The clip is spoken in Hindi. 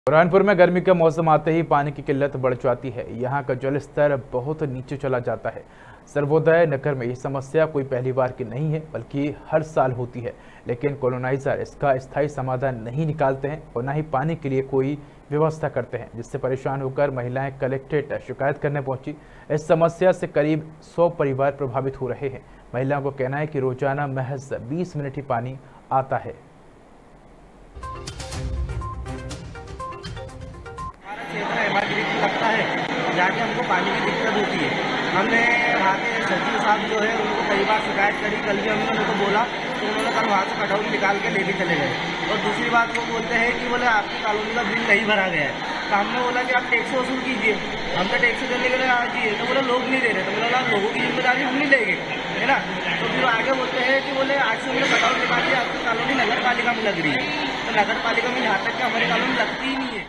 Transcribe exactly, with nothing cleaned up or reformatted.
बुरहानपुर में गर्मी का मौसम आते ही पानी की किल्लत बढ़ जाती है। यहाँ का जल स्तर बहुत नीचे चला जाता है। सर्वोदय नगर में ये समस्या कोई पहली बार की नहीं है, बल्कि हर साल होती है, लेकिन कॉलोनाइजर इसका स्थायी समाधान नहीं निकालते हैं और न ही पानी के लिए कोई व्यवस्था करते हैं, जिससे परेशान होकर महिलाएं कलेक्ट्रेट शिकायत करने पहुंची। इस समस्या से करीब सौ परिवार प्रभावित हो रहे हैं। महिलाओं को कहना है कि रोजाना महज बीस मिनट ही पानी आता है। लगता है जाके हमको पानी की दिक्कत होती है। हमने वहाँ के सचिव साहब जो है उनको कई बार शिकायत करी। कल भी हमने उनको बोला तो उन्होंने कल वहाँ से कटौती निकाल के लेके चले गए। और दूसरी बात वो बोलते हैं कि बोले आपकी कॉलोनी का बिल नहीं भरा गया है। तो हमने बोला कि आप टैक्स वसूल कीजिए, हम तो टैक्स देने के लिए आ जाइए। तो बोले लोग नहीं दे रहे। तो बोला लोगों की जिम्मेदारी हम नहीं लेंगे, है ना। तो फिर आगे बोलते हैं कि बोले आज से बोले कटौती निकालिए, आपकी कॉलोनी नगर पालिका में लग रही है। तो नगर पालिका में यहाँ तक कि हमारी कॉलोनी लगती ही नहीं है।